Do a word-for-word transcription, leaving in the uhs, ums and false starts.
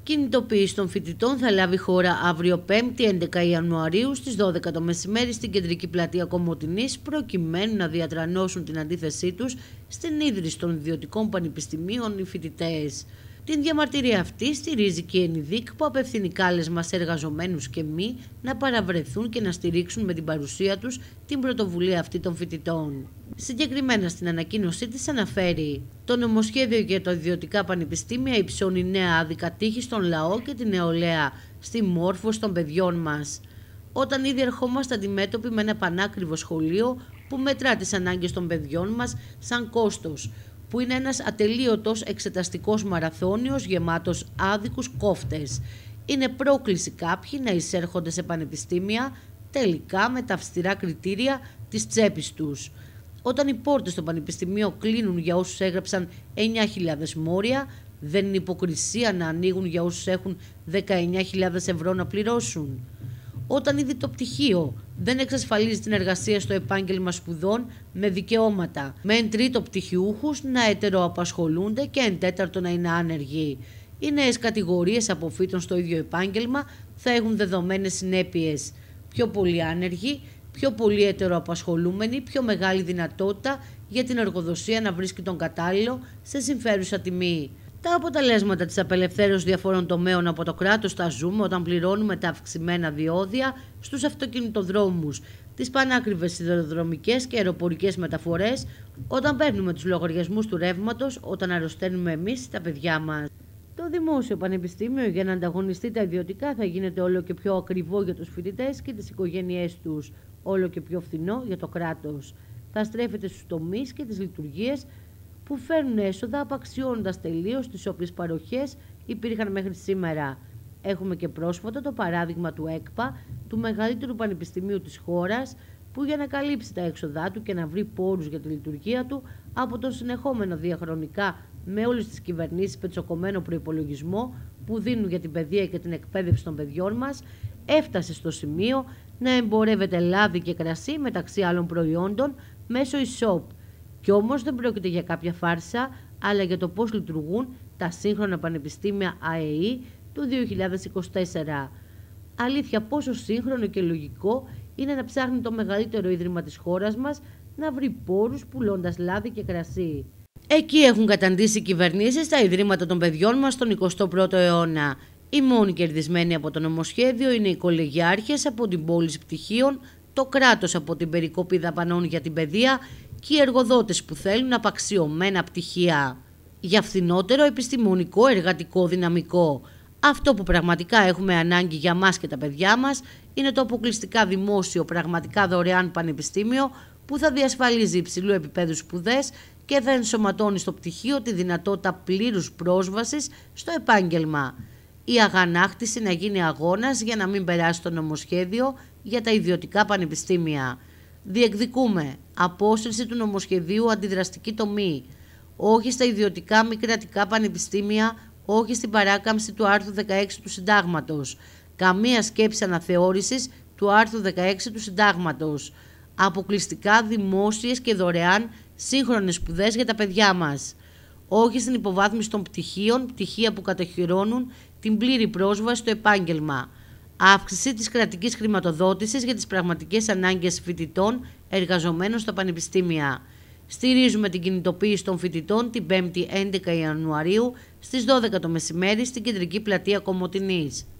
Κινητοποίηση των φοιτητών θα λάβει χώρα αύριο Πέμπτη έντεκα Ιανουαρίου στις δώδεκα το μεσημέρι στην κεντρική πλατεία Κομοτηνής, προκειμένου να διατρανώσουν την αντίθεσή τους στην ίδρυση των ιδιωτικών πανεπιστημίων οι φοιτητές. Την διαμαρτυρία αυτή στηρίζει και η ΕΝΙΔΙΚ, που απευθύνει κάλεσμα σε εργαζομένους και μη να παραβρεθούν και να στηρίξουν με την παρουσία τους την πρωτοβουλία αυτή των φοιτητών. Συγκεκριμένα στην ανακοίνωσή της αναφέρει: το νομοσχέδιο για τα ιδιωτικά πανεπιστήμια υψώνει νέα άδικα τύχη στον λαό και την νεολαία στη μόρφωση των παιδιών μας. Όταν ήδη ερχόμαστε αντιμέτωποι με ένα πανάκριβο σχολείο που μετρά τις ανάγκες των παιδιών μας σαν κόστος, που είναι ένας ατελείωτος εξεταστικός μαραθώνιος γεμάτος άδικους κόφτες. Είναι πρόκληση κάποιοι να εισέρχονται σε πανεπιστήμια τελικά με τα αυστηρά κριτήρια της τσέπης τους. Όταν οι πόρτες των πανεπιστημίων κλείνουν για όσους έγραψαν εννιά χιλιάδες μόρια, δεν είναι υποκρισία να ανοίγουν για όσους έχουν δεκαεννιά χιλιάδες ευρώ να πληρώσουν. Όταν ήδη το πτυχίο δεν εξασφαλίζει την εργασία στο επάγγελμα σπουδών με δικαιώματα, με εν τρίτο πτυχιούχους να ετεροαπασχολούνται και εν τέταρτο να είναι άνεργοι. Οι νέες κατηγορίες αποφύτων στο ίδιο επάγγελμα θα έχουν δεδομένες συνέπειες. Πιο πολλοί άνεργοι, πιο πολλοί ετεροαπασχολούμενοι, πιο μεγάλη δυνατότητα για την εργοδοσία να βρίσκει τον κατάλληλο σε συμφέρουσα τιμή. Τα αποτελέσματα της απελευθέρωσης διαφόρων τομέων από το κράτος τα ζούμε όταν πληρώνουμε τα αυξημένα διόδια στους αυτοκινητοδρόμους, τις πανάκριβες σιδηροδρομικές και αεροπορικές μεταφορές, όταν παίρνουμε τους λογαριασμούς του ρεύματος, όταν αρρωσταίνουμε εμείς τα παιδιά μας. Το δημόσιο πανεπιστήμιο, για να ανταγωνιστεί τα ιδιωτικά, θα γίνεται όλο και πιο ακριβό για τους φοιτητές και τις οικογένειές τους, όλο και πιο φθηνό για το κράτος. Θα στρέφεται στους τομείς και τις λειτουργίες που φέρνουν έσοδα, απαξιώνοντας τελείως τις όποιες παροχές υπήρχαν μέχρι σήμερα. Έχουμε και πρόσφατα το παράδειγμα του ΕΚΠΑ, του μεγαλύτερου πανεπιστημίου της χώρας, που για να καλύψει τα έξοδά του και να βρει πόρους για τη λειτουργία του από τον συνεχόμενο διαχρονικά με όλες τις κυβερνήσεις πετσοκομμένο προϋπολογισμό που δίνουν για την παιδεία και την εκπαίδευση των παιδιών μας, έφτασε στο σημείο να εμπορεύεται λάδι και κρασί μεταξύ άλλων προϊόντων μέσω e-shop. Κι όμως δεν πρόκειται για κάποια φάρσα, αλλά για το πώς λειτουργούν τα σύγχρονα πανεπιστήμια ΑΕΗ του δύο χιλιάδες είκοσι τέσσερα. Αλήθεια, πόσο σύγχρονο και λογικό είναι να ψάχνει το μεγαλύτερο ίδρυμα της χώρας μας να βρει πόρους πουλώντας λάδι και κρασί. Εκεί έχουν καταντήσει οι κυβερνήσεις τα ιδρύματα των παιδιών μας στον εικοστό πρώτο αιώνα. Οι μόνοι κερδισμένοι από το νομοσχέδιο είναι οι κολεγιάρχες από την πώληση πτυχίων, το κράτος από την περικοπή δαπανών για την παιδεία και οι εργοδότες που θέλουν απαξιωμένα πτυχία για φθηνότερο επιστημονικό εργατικό δυναμικό. Αυτό που πραγματικά έχουμε ανάγκη για μας και τα παιδιά μας είναι το αποκλειστικά δημόσιο, πραγματικά δωρεάν πανεπιστήμιο που θα διασφαλίζει υψηλού επίπεδου σπουδές και θα ενσωματώνει στο πτυχίο τη δυνατότητα πλήρους πρόσβασης στο επάγγελμα. Η αγανάκτηση να γίνει αγώνας για να μην περάσει το νομοσχέδιο για τα ιδιωτικά πανεπιστήμια. Διεκδικούμε απόσυρση του νομοσχεδίου αντιδραστική τομή, όχι στα ιδιωτικά μη κρατικά πανεπιστήμια, όχι στην παράκαμψη του άρθρου δεκαέξι του Συντάγματος, καμία σκέψη αναθεώρησης του άρθρου δεκαέξι του Συντάγματος, αποκλειστικά δημόσιες και δωρεάν σύγχρονες σπουδές για τα παιδιά μας, όχι στην υποβάθμιση των πτυχίων, πτυχία που κατοχυρώνουν την πλήρη πρόσβαση στο επάγγελμα, αύξηση της κρατικής χρηματοδότησης για τις πραγματικές ανάγκες φοιτητών εργαζομένων στα πανεπιστήμια. Στηρίζουμε την κινητοποίηση των φοιτητών την Πέμπτη έντεκα Ιανουαρίου στις δώδεκα το μεσημέρι στην κεντρική πλατεία Κομοτηνής.